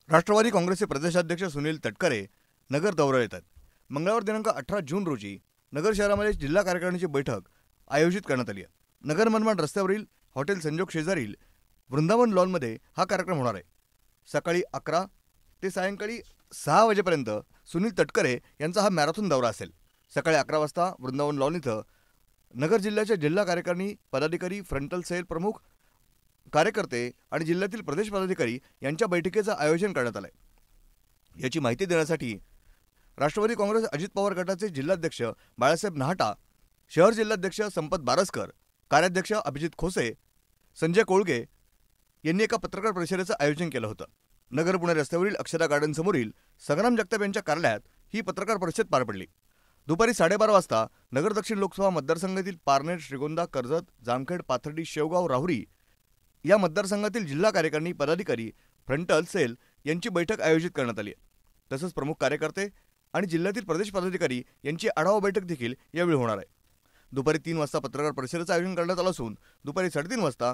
राष्ट्रवादी काँग्रेसचे प्रदेशाध्यक्ष सुनील तटकरे नगर दौऱ्यावर येतात। मंगळवार दिनांक 18 जून रोजी नगर शहरामध्ये जिल्हा कार्यकारिणीची बैठक आयोजित करण्यात आली आहे। नगर मनमाड रस्त्यावरील हॉटेल संजोग शेजारील वृंदावन लॉनमध्ये हा कार्यक्रम होणार आहे। सकाळी 11 ते सायंकाळी 6 वाजेपर्यंत सुनील तटकरे यांचा हा मॅरेथॉन दौरा असेल। सकाळी 11 वाजता वृंदावन लॉन इथं नगर जिल्ह्याच्या जिल्हा कार्यकारिणी पदाधिकारी, फ्रंटल सेल प्रमुख, कार्यकर्ते आणि जिल्ह्यातील प्रदेश पदाधिकारी यांच्या बैठकीचं आयोजन करण्यात आलं आहे। याची माहिती देण्यासाठी राष्ट्रवादी काँग्रेस अजित पवार गटाचे जिल्हाध्यक्ष बाळासाहेब नाहटा, शहर जिल्हाध्यक्ष संपत बारसकर, कार्याध्यक्ष अभिजित खोसे, संजय कोळगे यांनी एका पत्रकार परिषदेचं आयोजन केलं होतं। नगर पुणे रस्त्यावरील अक्षरा गार्डन समोरील संग्राम जगताप यांच्या कार्यालयात ही पत्रकार परिषद पार पडली। दुपारी 12:30 वाजता नगर दक्षिण लोकसभा मतदारसंघातील पारनेर, श्रीगोंदा, कर्जत, जामखेड, पाथर्डी, शेवगाव, राहुरी या मतदारसंघातील जिल्हा कार्यकारिणी पदाधिकारी, फ्रंटल सेल यांची बैठक आयोजित करण्यात आली आहे। तसंच प्रमुख कार्यकर्ते आणि जिल्ह्यातील प्रदेश पदाधिकारी यांची आढावा बैठक देखील यावेळी होणार आहे। दुपारी 3 वाजता पत्रकार परिषदेचं आयोजन करण्यात आलं असून दुपारी 3:30 वाजता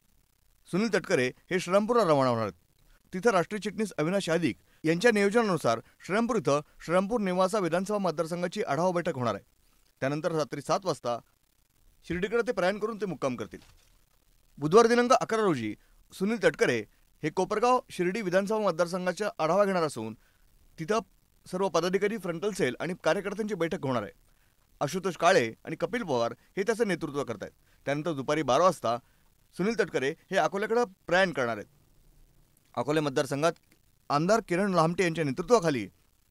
सुनील तटकरे हे श्रीरामपूरला रवाना होणार आहेत। तिथं राष्ट्रीय चिटणीस अविनाश यादिक यांच्या नियोजनानुसार श्रीरामपूर इथं श्रीरामपूर निवासा विधानसभा मतदारसंघाची आढावा बैठक होणार आहे। त्यानंतर रात्री 7 वाजता शिर्डीकडे ते प्रयाण करून ते मुक्काम करतील। बुधवार दिनांक 11 रोजी सुनील तटकरे हे कोपरगाव शिर्डी विधानसभा मतदारसंघाचा आढावा घेणार असून तिथं सर्व पदाधिकारी, फ्रंटल सेल आणि कार्यकर्त्यांची बैठक होणार आहे। आशुतोष काळे आणि कपिल पवार हे त्याचं नेतृत्व करत आहेत। त्यानंतर दुपारी 12 वाजता सुनील तटकरे हे अकोल्याकडे प्रयाण करणार आहेत। अकोले मतदारसंघात आमदार किरण लामटे यांच्या नेतृत्वाखाली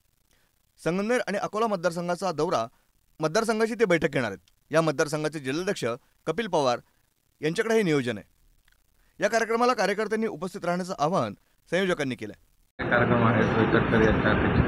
संगमनेर आणि अकोला मतदारसंघाचा दौरा मतदारसंघाची ते बैठक घेणार आहेत। या मतदारसंघाचे जिल्हाध्यक्ष कपिल पवार यांच्याकडे हे नियोजन आहे। या कार्यक्रमाला कार्यकर्त्यांनी उपस्थित राहण्याचं आवाहन संयोजकांनी केलं आहे। कार्यक्रम आहे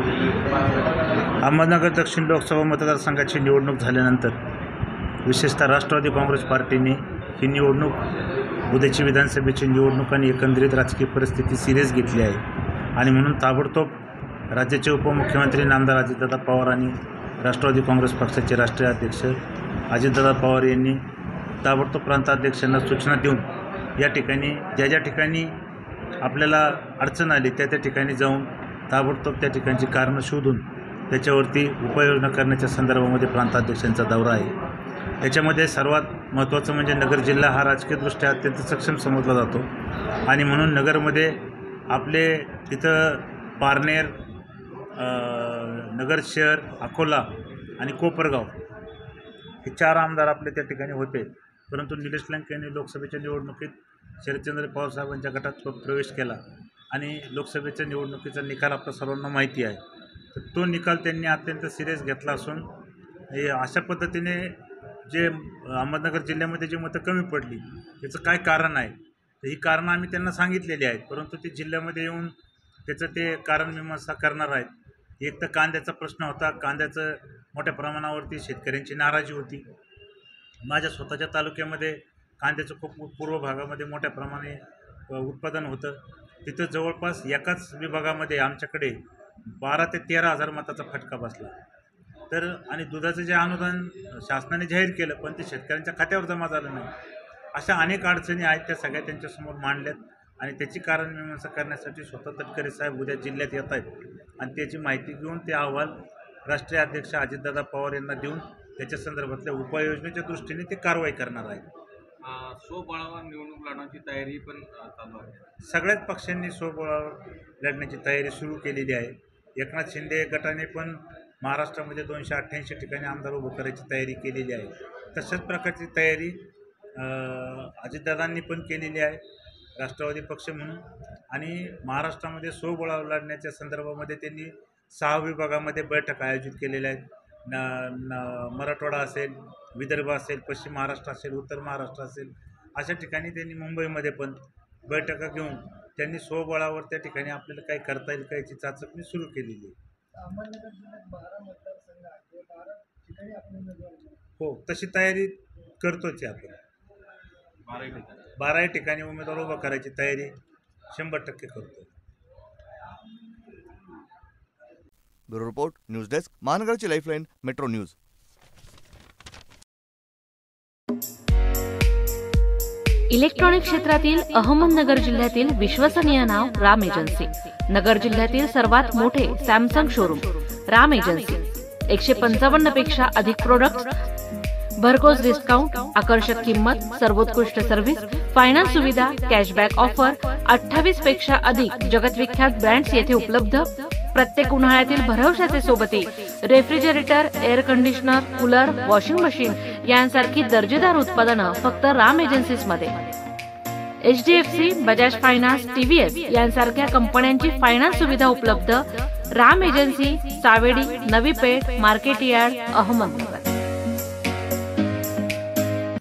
अहमदनगर दक्षिण लोकसभा मतदारसंघाची निवडणूक झाल्यानंतर विशेषतः राष्ट्रवादी काँग्रेस पार्टीने ही निवडणूक, उद्याची विधानसभेची निवडणूक आणि एकंदरीत राजकीय परिस्थिती सिरियस घेतली आहे आणि म्हणून ताबडतोब राज्याचे उपमुख्यमंत्री नामदार अजितदादा पवार आणि राष्ट्रवादी काँग्रेस पक्षाचे राष्ट्रीय अध्यक्ष अजितदादा पवार यांनी ताबडतोब प्रांताध्यक्षांना सूचना देऊन या ठिकाणी ज्या ठिकाणी आपल्याला अडचण आली त्या ठिकाणी जाऊन ताबडतोब त्या ठिकाणची कारणं शोधून त्याच्यावरती उपाययोजना करण्याच्या संदर्भामध्ये प्रांताध्यक्षांचा दौरा आहे। याच्यामध्ये सर्वात महत्त्वाचं म्हणजे नगर जिल्हा हा राजकीयदृष्ट्या अत्यंत सक्षम समजला जातो आणि म्हणून नगरमध्ये आपले तिथं पारनेर, नगर शहर, अकोला आणि कोपरगाव हे 4 आमदार आपले त्या ठिकाणी होते। परंतु निलेश लंके यांनी लोकसभेच्या निवडणुकीत शरदचंद्र पवार साहेबांच्या गटात प्रवेश केला आणि लोकसभेच्या निवडणुकीचा निकाल आपल्या सर्वांना माहिती आहे। तर तो निकाल त्यांनी अत्यंत सिरियस घेतला असून हे अशा पद्धतीने जे अहमदनगर जिल्ह्यामध्ये जी मतं कमी पडली याचं काय कारण आहे, तर ही कारणं आम्ही त्यांना सांगितलेली आहेत, परंतु ते जिल्ह्यामध्ये येऊन त्याचं ते कारण मीमांसा करणार आहेत। एक तर कांद्याचा प्रश्न होता, कांद्याचं मोठ्या प्रमाणावरती शेतकऱ्यांची नाराजी होती। माझ्या स्वतःच्या तालुक्यामध्ये कांद्याचं खूप पूर्व भागामध्ये मोठ्या प्रमाणे उत्पादन होतं। तिथं जवळपास एकाच विभागामध्ये आमच्याकडे 12 ते 13 हजार मताचा फटका बसला। तर आणि दुधाचं जे अनुदान शासनाने जाहीर केलं पण ते शेतकऱ्यांच्या खात्यावर जमा झालं नाही। अशा अनेक अडचणी आहेत, त्या सगळ्या त्यांच्यासमोर मांडल्यात आणि त्याची कारण मीमांसा करण्यासाठी स्वतः तटकरे साहेब उद्या जिल्ह्यात येत आहेत आणि त्याची माहिती घेऊन ते अहवाल राष्ट्रीय अध्यक्ष अजितदादा पवार यांना देऊन त्याच्या संदर्भातल्या उपाययोजनेच्या दृष्टीने ते कारवाई करणार आहेत। स्वबळावर निवडणूक लढवण्याची तयारी पण चालू आहे। सगळ्याच पक्षांनी स्वबळावर लढण्याची तयारी सुरू केलेली आहे। एकनाथ शिंदे गटाने पण महाराष्ट्रामध्ये 288 ठिकाणी आमदार उभं करायची तयारी केलेली आहे। तशाच प्रकारची तयारी अजितदादांनी पण केलेली आहे राष्ट्रवादी पक्ष म्हणून आणि महाराष्ट्रामध्ये स्वबळावर लढण्याच्या संदर्भामध्ये त्यांनी 6 विभागामध्ये बैठक आयोजित केलेल्या आहेत। मराठवाडा असेल, विदर्भ असेल, पश्चिम महाराष्ट्र असेल, उत्तर महाराष्ट्र असेल, अशा ठिकाणी त्यांनी मुंबईमध्ये पण बैठका घेऊन त्यांनी स्वबळावर त्या ठिकाणी आपल्याला काय करता येईल का याची चाचपणी सुरू केलेली आहे। हो, तशी तयारी करतोच आहे आपण। 12 ठिकाणी उमेदवार उभा करायची तयारी 100% करतो। ब्युरो रिपोर्ट, न्यूज डेस्क, महानगराची लाईफलाईन, मेट्रो न्यूज। इलेक्ट्रॉनिक क्षेत्रातील अहमदनगर जिल्ह्यातील विश्वसनीय नाव राम एजन्सी. नगर जिल्ह्यातील सर्वात मोठे सॅमसंग शोरूम राम एजन्सी. 155 पेक्षा अधिक प्रोडक्ट्स, भरघोस डिस्काउंट, आकर्षक किंमत, सर्वोत्कृष्ट सर्व्हिस, फायनान्स सुविधा, कॅशबॅक ऑफर, 28 पेक्षा अधिक जगतविख्यात ब्रँड्स येथे उपलब्ध. प्रत्येक उन्हाळ्यातील भरवशाचे सोबती refrigerator, air conditioner, cooler, washing machine यांसारखी दर्जेदार उत्पादनं फक्त राम एजन्सीज मध्ये. HDFC, बजाज फायनान्स, TVS यांसारख्या कंपन्यांची फायनान्स सुविधा उपलब्ध. Ram agency, Savedi, Navi Peth, market yard, Ahmednagar.